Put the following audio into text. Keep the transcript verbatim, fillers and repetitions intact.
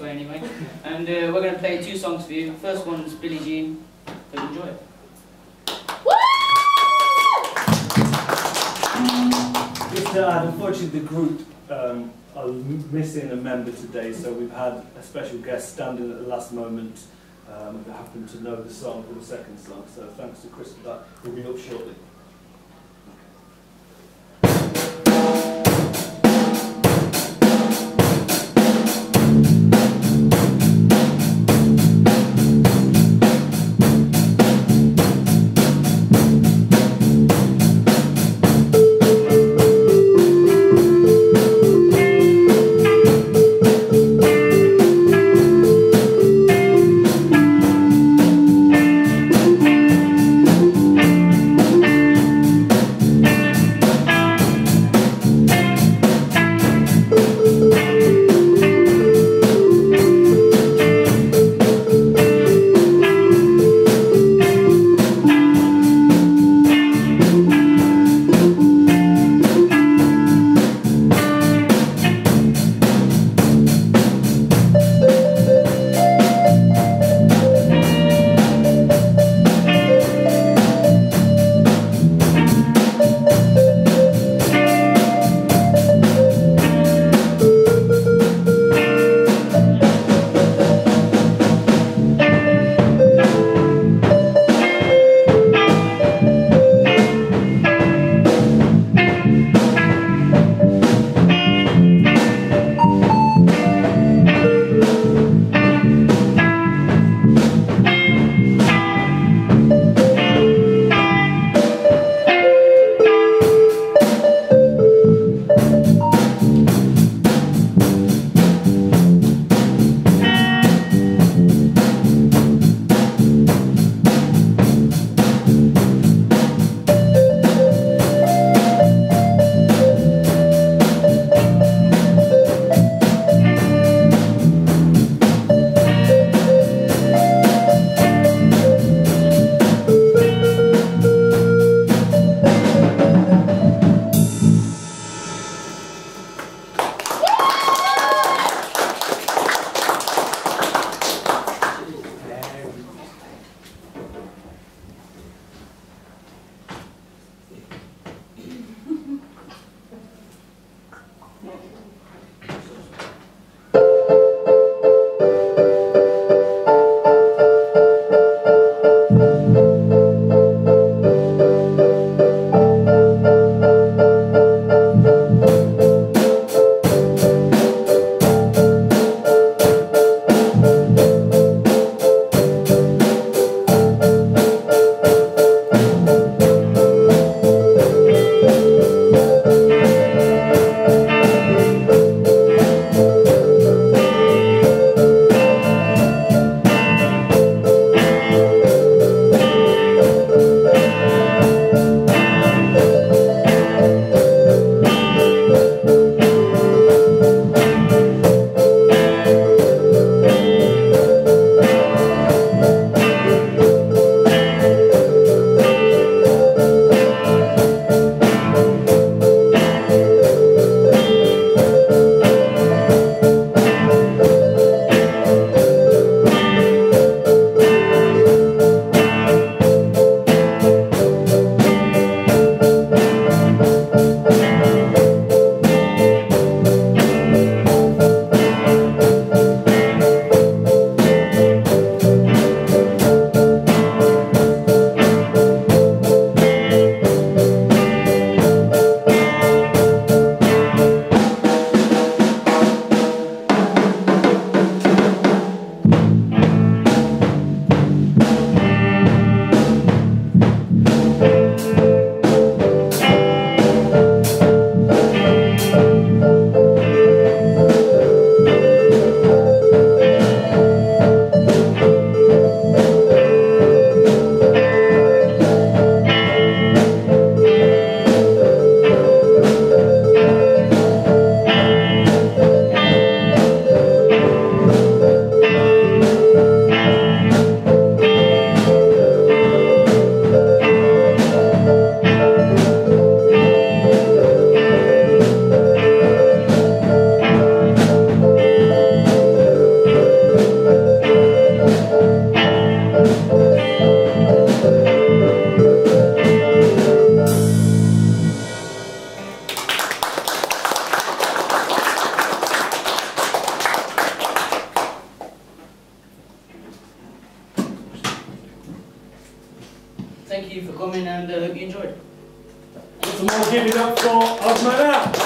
way anyway. And uh, we're going to play two songs for you. First one's Billie Jean. So enjoy it. Just to add, unfortunately the group um, are missing a member today, so we've had a special guest standing at the last moment um, that happened to know the song for the second song. So thanks to Chris for that. We'll be up shortly. Thank thank you for coming and uh, hope you enjoyed. Some more give it up for Osman out.